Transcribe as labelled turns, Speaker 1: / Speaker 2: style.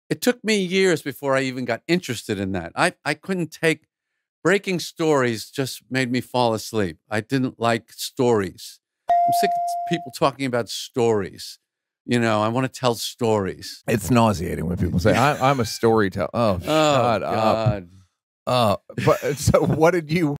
Speaker 1: It took me years before I even got interested in that. I couldn't take breaking stories, just made me fall asleep. I didn't like stories. I'm sick of people talking about stories. You know, I want to tell stories.
Speaker 2: It's nauseating when people say, I'm a storyteller. Oh, shut up.
Speaker 1: God.
Speaker 2: But so what did you